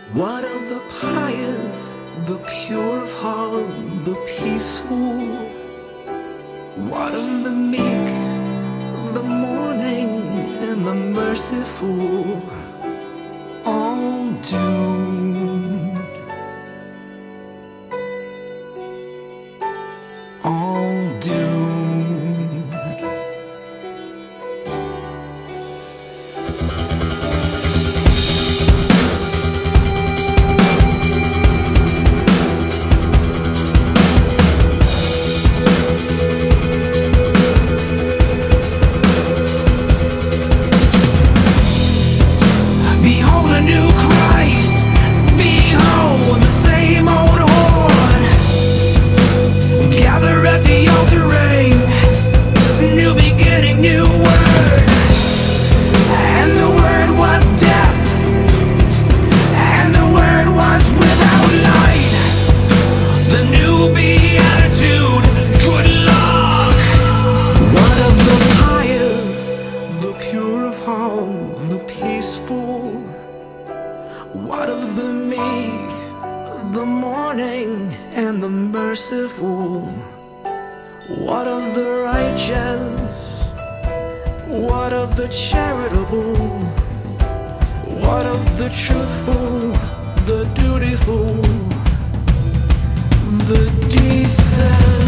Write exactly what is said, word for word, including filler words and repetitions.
What of the pious, the pure of heart, the peaceful? What of the meek, the mourning, and the merciful? All doomed, all doomed. Behold a new Christ, behold the same old horde. Gather at the altar ring, new beginning, new word. And the word was death, and the word was without light. The new beatitude, good luck. What of the pious, the pure of heart, the peaceful? What of the meek, the mourning, and the merciful? What of the righteous? What of the charitable? What of the truthful, the dutiful, the decent?